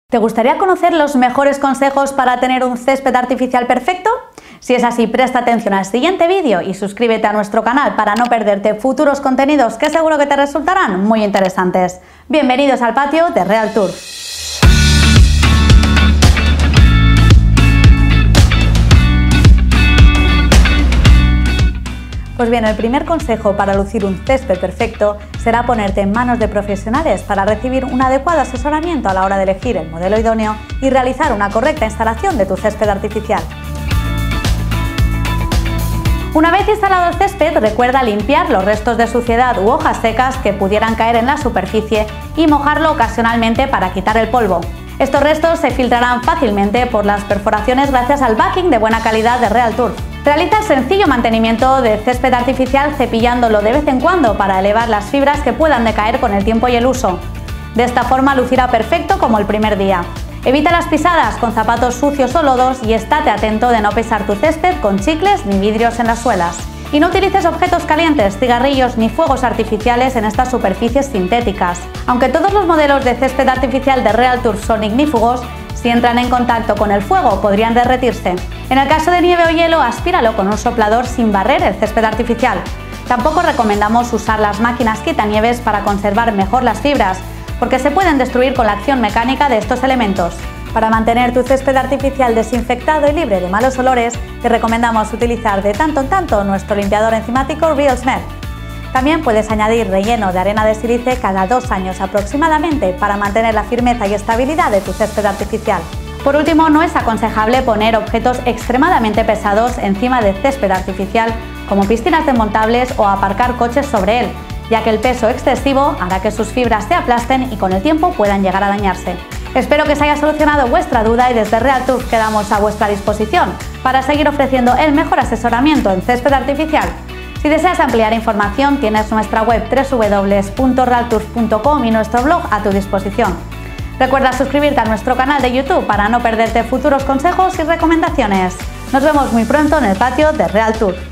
¿Te gustaría conocer los mejores consejos para tener un césped artificial perfecto? Si es así, presta atención al siguiente vídeo y suscríbete a nuestro canal para no perderte futuros contenidos que seguro que te resultarán muy interesantes. Bienvenidos al patio de Realtour. Pues bien, el primer consejo para lucir un césped perfecto será ponerte en manos de profesionales para recibir un adecuado asesoramiento a la hora de elegir el modelo idóneo y realizar una correcta instalación de tu césped artificial. Una vez instalado el césped, recuerda limpiar los restos de suciedad u hojas secas que pudieran caer en la superficie y mojarlo ocasionalmente para quitar el polvo. Estos restos se filtrarán fácilmente por las perforaciones gracias al backing de buena calidad de Realtour. Realiza el sencillo mantenimiento de césped artificial cepillándolo de vez en cuando para elevar las fibras que puedan decaer con el tiempo y el uso. De esta forma lucirá perfecto como el primer día. Evita las pisadas con zapatos sucios o lodos y estate atento de no pisar tu césped con chicles ni vidrios en las suelas. Y no utilices objetos calientes, cigarrillos ni fuegos artificiales en estas superficies sintéticas. Aunque todos los modelos de césped artificial de Realtour son ignífugos, si entran en contacto con el fuego podrían derretirse. En el caso de nieve o hielo, aspíralo con un soplador sin barrer el césped artificial. Tampoco recomendamos usar las máquinas quitanieves para conservar mejor las fibras, porque se pueden destruir con la acción mecánica de estos elementos. Para mantener tu césped artificial desinfectado y libre de malos olores, te recomendamos utilizar de tanto en tanto nuestro limpiador enzimático Real Smell. También puedes añadir relleno de arena de sílice cada 2 años aproximadamente para mantener la firmeza y estabilidad de tu césped artificial. Por último, no es aconsejable poner objetos extremadamente pesados encima del césped artificial, como piscinas desmontables o aparcar coches sobre él, ya que el peso excesivo hará que sus fibras se aplasten y con el tiempo puedan llegar a dañarse. Espero que se haya solucionado vuestra duda y desde Realtour quedamos a vuestra disposición para seguir ofreciendo el mejor asesoramiento en césped artificial. Si deseas ampliar información, tienes nuestra web www.realtour.com y nuestro blog a tu disposición. Recuerda suscribirte a nuestro canal de YouTube para no perderte futuros consejos y recomendaciones. Nos vemos muy pronto en el patio de Realtour.